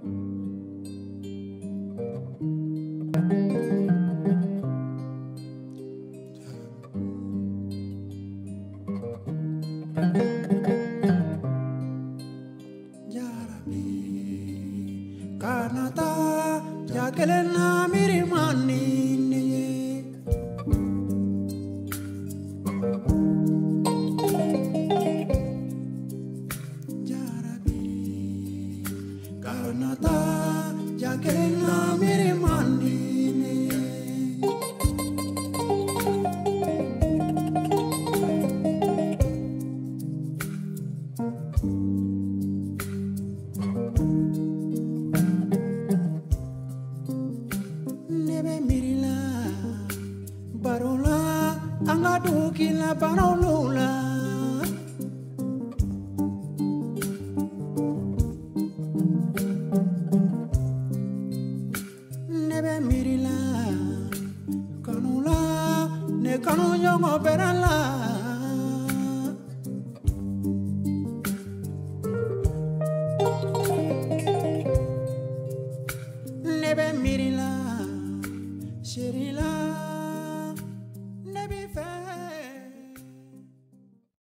Kanata jakelena mirimani niye Jarabi Kanata jakelena mirimani niye Barola, angadukila barola. Nebe mirila, kanula, ne kanu yongo berala.